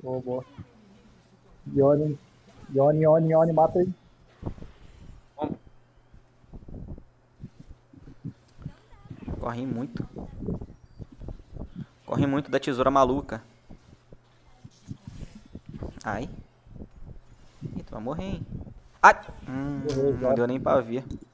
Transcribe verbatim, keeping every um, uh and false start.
Boa, boa. Yone, Yone, Yone, Yone, mata ele. Corre muito. Corre muito da tesoura maluca. Ai. Ih, tu vai morrer, hein? Ai! Hum, Morreu não já. deu nem pra ver.